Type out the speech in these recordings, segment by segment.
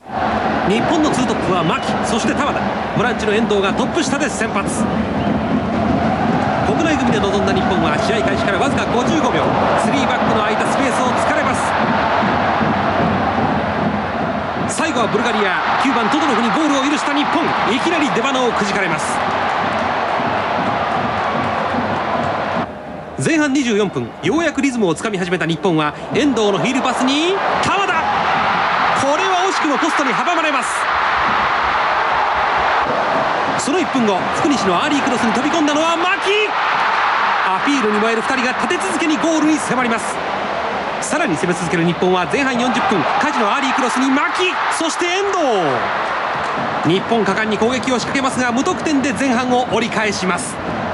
日本のツートップは牧、そして玉田。ボランチの遠藤がトップ下で先発。国内組で臨んだ日本は試合開始からわずか55秒、3バックの空いたスペースを突かれます。最後はブルガリア、9番トドロフにゴールを許した日本。いきなり出鼻をくじかれます。前半24分、ようやくリズムをつかみ始めた日本は遠藤のヒールパスに玉田。これは惜しくもポストに阻まれます。その1分後、福西のアーリークロスに飛び込んだのは牧。アピールに燃える2人が立て続けにゴールに迫ります。さらに攻め続ける日本は前半40分、梶のアーリークロスに牧、そして遠藤。日本果敢に攻撃を仕掛けますが無得点で前半を折り返します。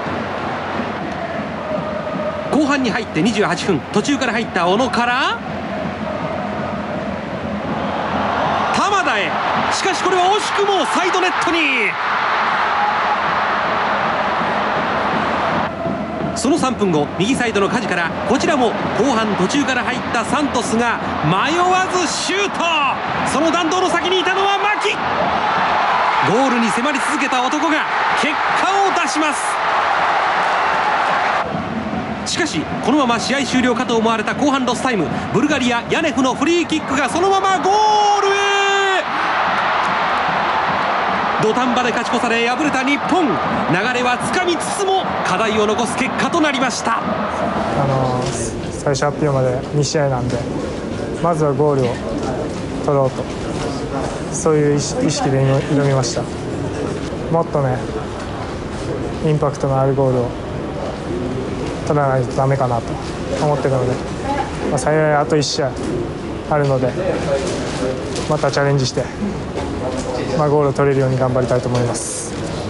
後半に入って28分、途中から入った小野から玉田へ。しかしこれは惜しくもサイドネットに。その3分後、右サイドの梶からこちらも後半途中から入ったサントスが迷わずシュート。その弾道の先にいたのは牧。ゴールに迫り続けた男が結果を出します。しかしこのまま試合終了かと思われた後半ロスタイム、ブルガリアヤネフのフリーキックがそのままゴールへ。土壇場で勝ち越され敗れた日本、流れはつかみつつも課題を残す結果となりました。 最初発表まで2試合なんで、まずはゴールを取ろうと、そういう意識で挑みました。もっとね、インパクトのあるゴールを取らないとダメかなと思ってるので、幸いあと1試合あるので、またチャレンジして、ゴールを取れるように頑張りたいと思います。